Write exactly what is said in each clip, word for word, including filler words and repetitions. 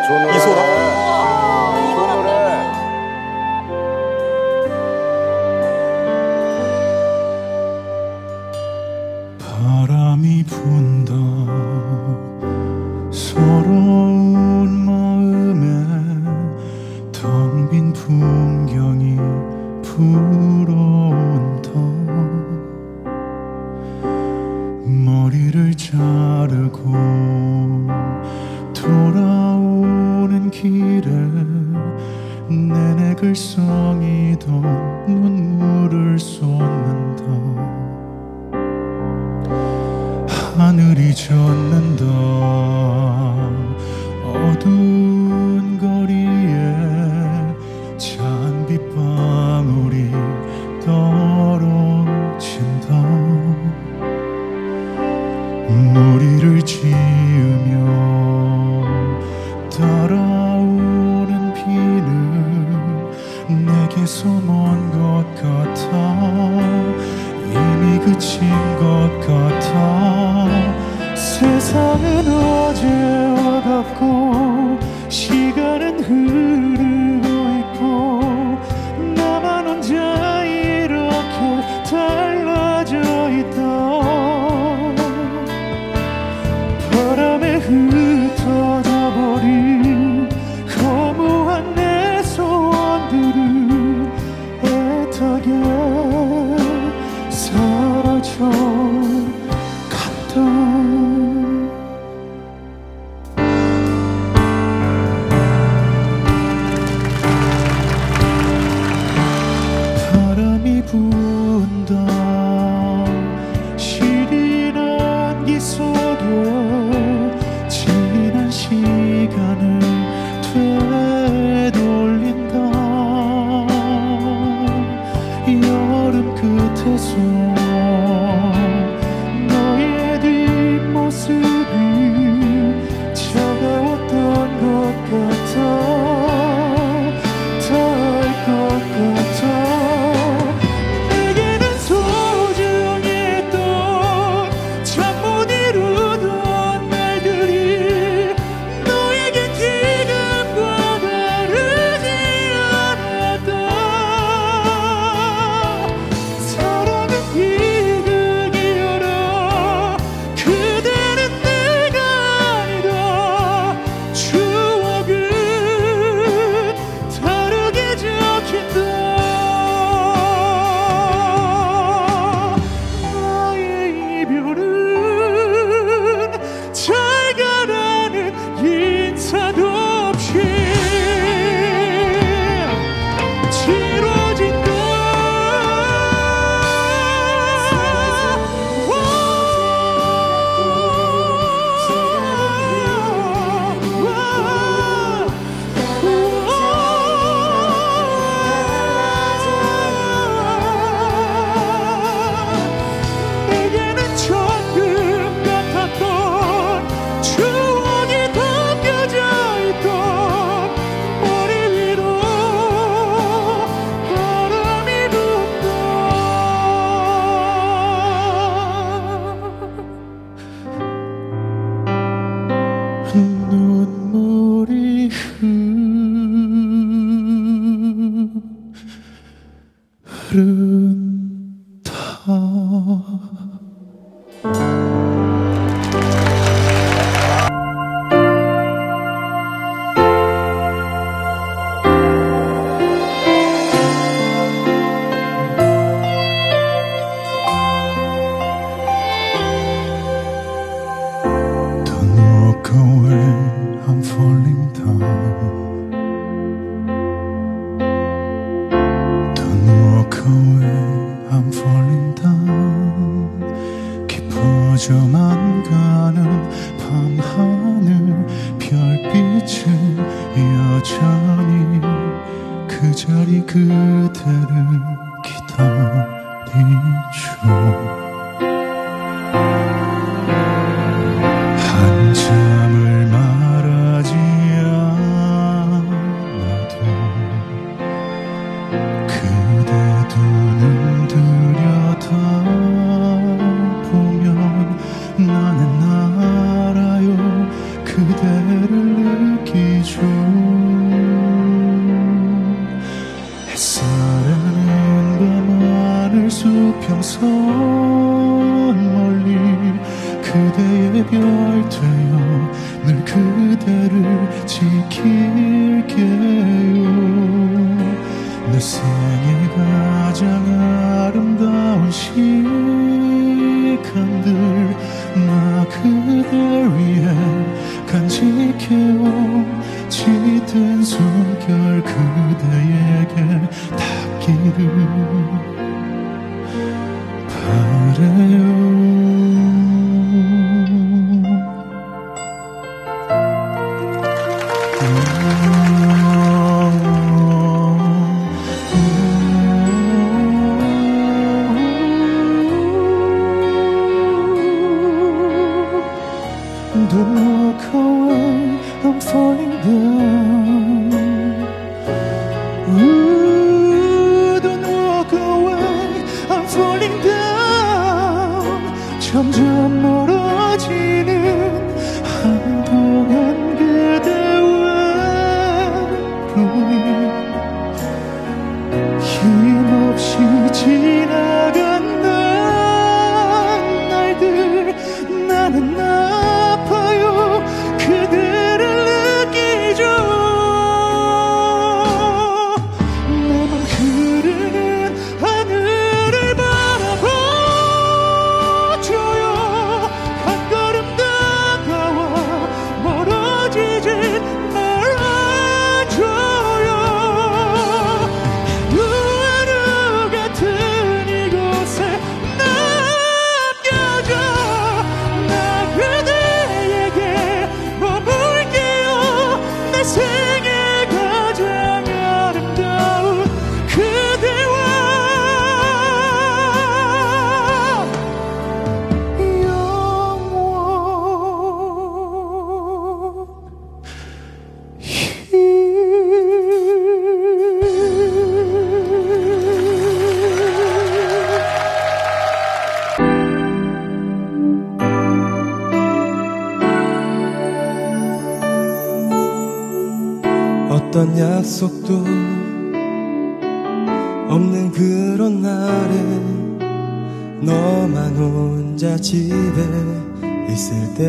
좋은 노래. 이소라? 좋은 노래. 바람이 분다 서러운 마음에 텅 빈 풍경이 불어온다. 머리를 자르고 돌아오는 길에 내내 글썽이던 눈물을 쏟는다. 하늘이 젖는다. 어두운 거리에 찬 빗방울이 떨어진다. 머리를 지으며 따라오는 비는 내게서 먼 것 같아. 이미 그친 것 같아. 세상은 어제와 같고 시간은 흐르고 있고 나만 혼자 이렇게 달라져 있다. 바람에 흩어져 버린 허무한 내 소원들은 애타게 사라져 갔다. 바람이 분다. 시린 안기 속에 지난 시간을 되돌린다. 여름 끝에서 너의 뒷모습이 차가웠던 것 같아. 닿을 것 같아. 내게는 소중했던 잠 못 이루던 날들이 너에겐 지금과 다르지 않았다. 사랑은 비극이여라. 그대는 내가 아니라 추억은 다르게 적힌다. 나의 이별은 잘 가라는 인사도 없이 치러진다. 내게는 천금 같았던 추억이 담겨져 있던 머리 위로 바람이 분다. 눈물이 Don't walk away, I'm falling down. Don't walk away, I'm falling down. 깊어져만 가는 밤하늘 별빛은 여전히 그 자리 그대를 기다리죠. 한참을 말하지 않아도 그대 두 눈 들여다보면 나는 알아요. 그대를 느끼죠. 그대의 별 되어 늘 그대를 지킬게요. 내 생에 가장 아름다운 시간들 나 그댈 위해 간직해요. 짙은 숨결 그대에게 닿기를 바래요. Don't walk away, I'm falling down. Ooh, don't walk away, I'm falling down. 점점 멀어지는 한동안 그대와 외로이 힘없이 지나간 날들 나는 아파요. 그대를 느끼죠. 내맘 흐르는 하늘을 바라봐줘요. 한 걸음 다가와 멀어지지 말아줘요. 하루하루 같은 이곳에 남겨줘. 나 그대에게 머물게요. 내 생에 가장 아름다운 그대와 어떤 약속도 없는 그런 날에 너만 혼자 집에 있을 때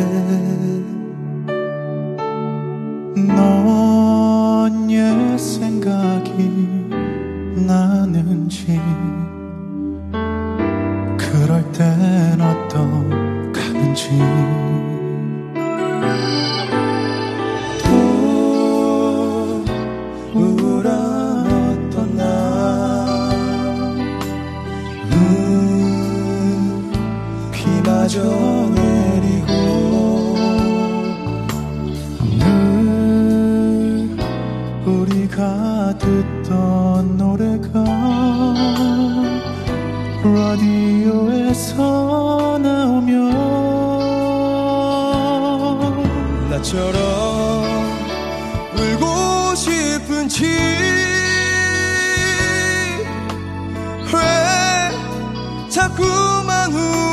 넌 옛 생각이 나는지 그럴 땐 어떡하는지 우울한 어떤 날 음, 비마저 내리고 늘 우리가 듣던 노래가 라디오에서 나오면 나처럼 울고 싶은지 왜 자꾸만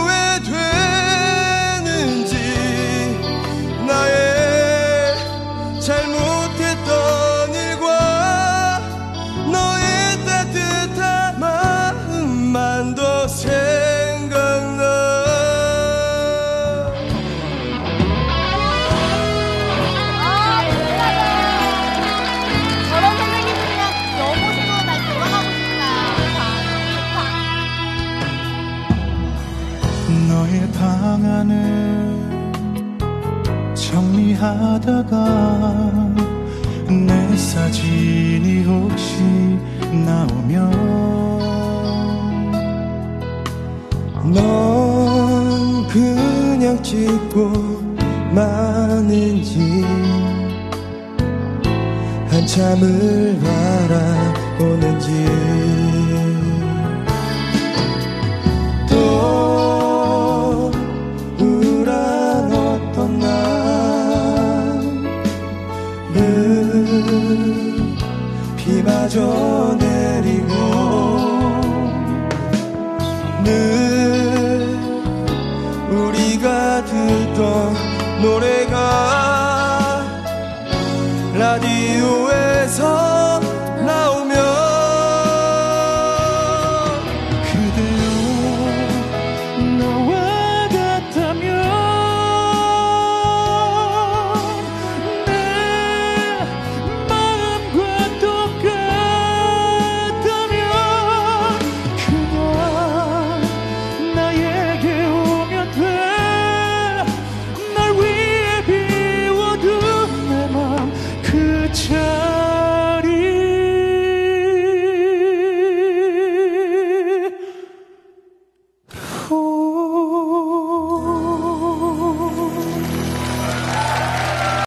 후회되는지 나의 잘못했던 일과 너의 따뜻한 마음만 더 생각나. 너의 방안을 정리하다가 내 사진이 혹시 나오면 넌 그냥 찍고 마는지 한참을 바라보는지 또 우울한 어떤 날은 비마저 내리고 늘 우리가 듣던 노래가 라디오에서